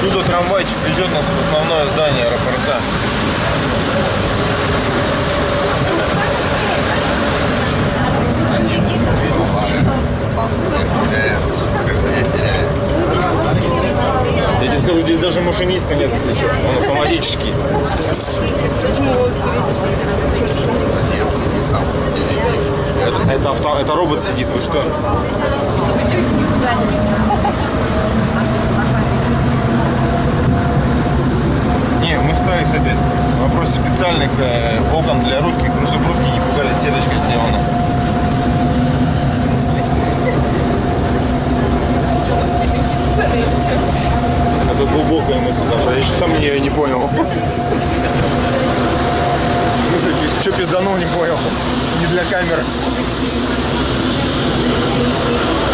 Чудо-трамвайчик везет нас в основное здание аэропорта. Я тебе скажу, здесь даже машиниста нет, если что. Он автоматический. Это робот сидит, вы что? Не, мы ставим опять. Вопрос специальных окон для русских, чтобы русские не пугались, сеточка сделана. Это глубокая мысль даже. Я еще сам ее не понял. Что пизданул, не понял. Не для камеры.